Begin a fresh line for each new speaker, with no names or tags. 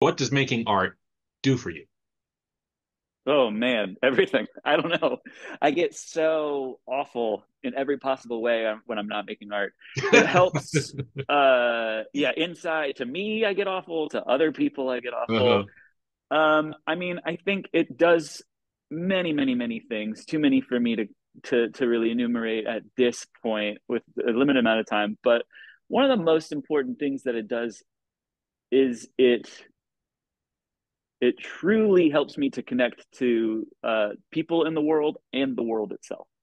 What does making art do for you?
Oh man, everything. I don't know. I get so awful in every possible way when I'm not making art. It helps yeah, inside to me I get awful, to other people I get awful.
Uh-huh.
I mean, I think it does many things, too many for me to really enumerate at this point with a limited amount of time, but one of the most important things that it does is it truly helps me to connect to people in the world and the world itself.